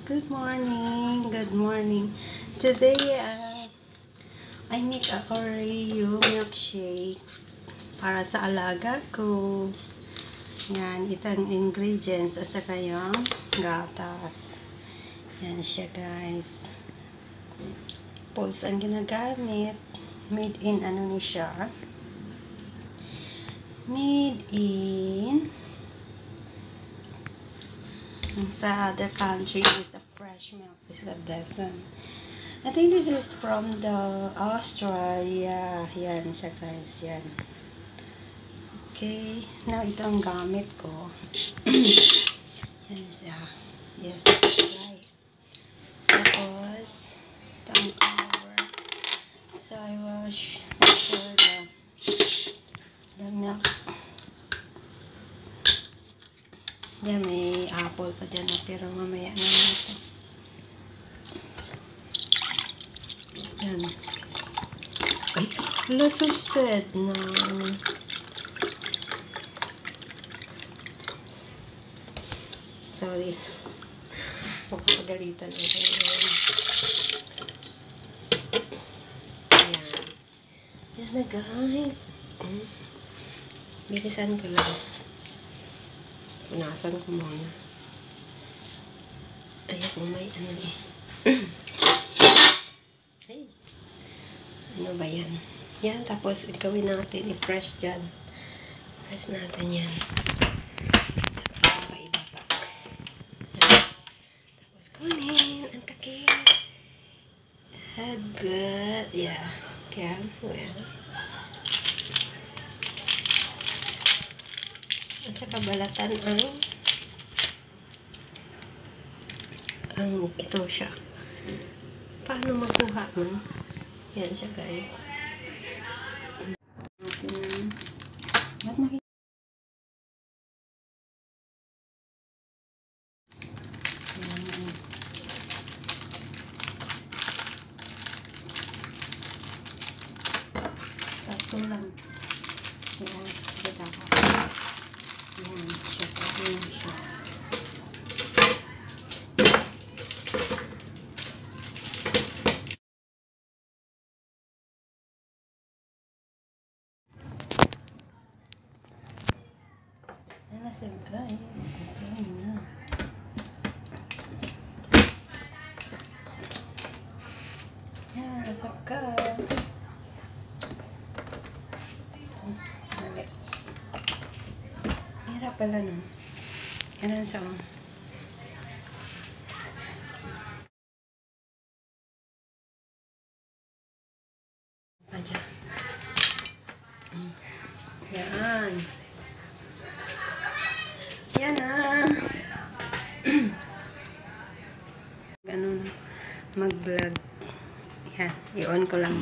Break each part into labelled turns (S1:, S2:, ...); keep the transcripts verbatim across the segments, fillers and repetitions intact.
S1: Good morning. Good morning. Today, uh, I make a Oreo milkshake para sa alaga ko. Yan, itang ingredients at saka yung gatas. Yan siya, guys. Pulse ang ginagamit. Made in, ano ni siya? Made in sa other country is a fresh milk. This is a dozen. I think this is from the Australia. Yan siya, guys. Yan. Okay. Now, ito ang gamit ko. Yan siya. Yes. Right. Tapos, ito ang cover. So, I will make sure the the milk. Yan, may apple pa dyan, pero mamaya na ito. Yan. Ay, wala, so sad na. Sorry. Pagpagalitan ako yun. Yan. Yan na, guys. Bilisan ko lang. Punasan ko muna. Ayan, kung may ano eh. Ay. Ano ba yan? Yan, tapos gawin natin i-fresh dyan. Press natin yan. Tapos iba pa. Yan. Tapos kunin. Ang takip. Good. Yeah. Okay. Well. At saka balatan ang ang ito siya. Paano makuha man? Yan siya, guys. Ba't nakita? Tatlo lang. Yan. Kita ko. Yan, siya pa rin siya. Yan na siya, guys. Yan na. Yan, nasap ka. Dali. Hirap pala, no? Yan sa um. Aja. Mm. Yan. Yan na. Ganun. Mag-vlog. Yan. I-on ko lang.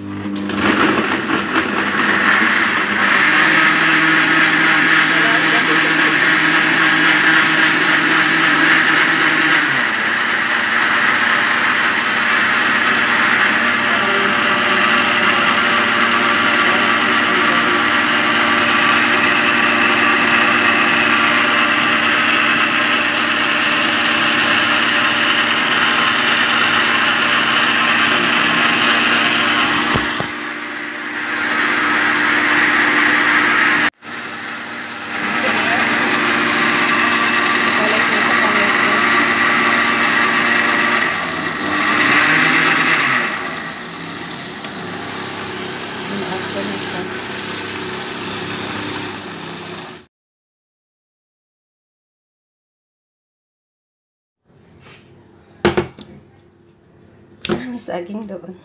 S1: May saging doon.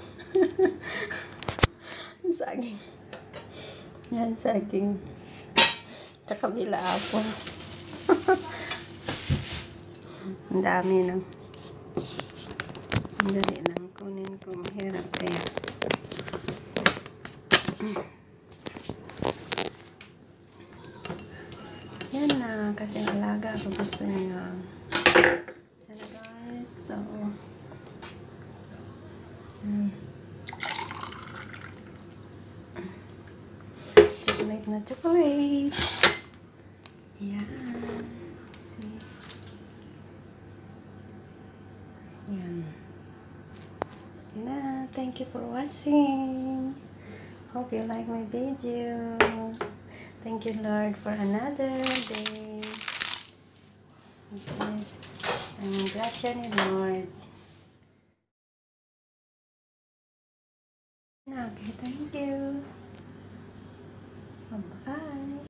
S1: Saging. Yan, saging. Tsaka bila apple. Ang dami lang. Ang dali lang. Kunin ko. Mahirap kaya. Yan na. Kasi alaga ako. Gusto niya. Yan, guys. So, Hmm. Chocolate na chocolate. Yan. See. Yan. Yun na. Thank you for watching. Hope you like my video. Thank you, Lord, for another day. This is ang grasya ni Lord. Okay, thank you. Bye-bye.